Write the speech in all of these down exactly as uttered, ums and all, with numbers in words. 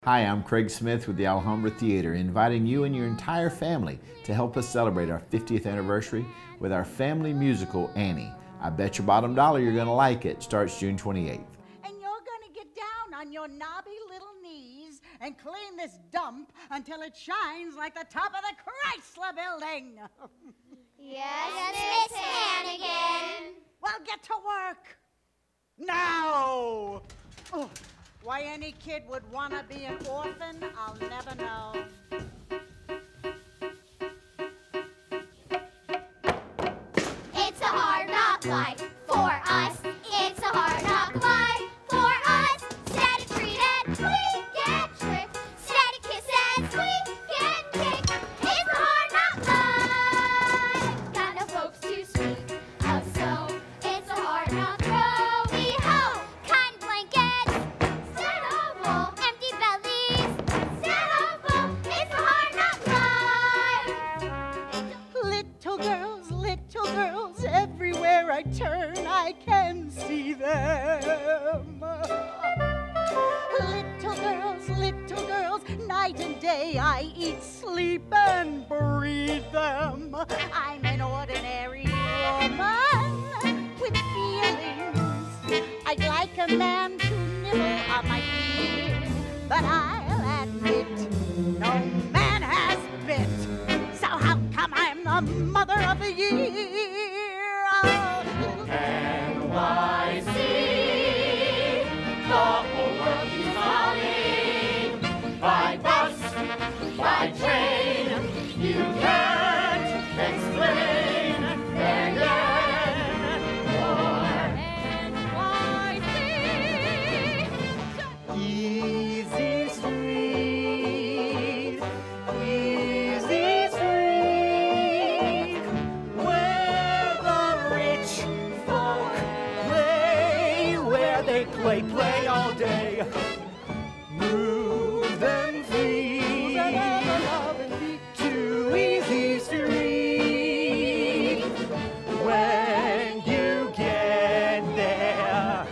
Hi, I'm Craig Smith with the Alhambra Theater, inviting you and your entire family to help us celebrate our fiftieth anniversary with our family musical, Annie. I bet your bottom dollar you're going to like it. Starts June twenty-eighth. And you're going to get down on your knobby little knees and clean this dump until it shines like the top of the Chrysler Building. Yes, Miss Hannigan. Well, get to work. Now! Oh, why any kid would want to be an orphan, I'll never know. It's a hard knock life for us. It's a hard knock life for us. Steady treated, we get tricked. Steady kisses, we get kicked. It's a hard knock life. Got no folks to speak of, so it's a hard knock row-we ho. Kind blankets, instead of wool. Empty bellies, instead of full. It's a hard knock life. Little girls, little girls, everywhere I turn I can see them. Little girls, little girls, night and day I eat, sleep, and breathe them. I'm an ordinary woman with feelings. I'd like a man to nibble on my ear, but I'll admit no man has bit. So how come I'm the mother of the year? Oh. N Y C, the whole world keeps calling. By bus, by train, you can't explain. And then more. N Y C. Easy Street, Easy Street, where the rich folk play, where they play, play all day. Move them free to Easy Street. When you get there,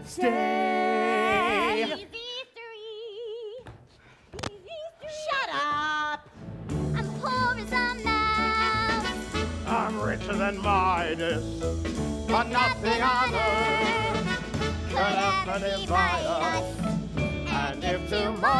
stay. Easy three. Shut up! I'm poor as a mouse. I'm richer than Midas, but nothing on earth could ever divide us. And if tomorrow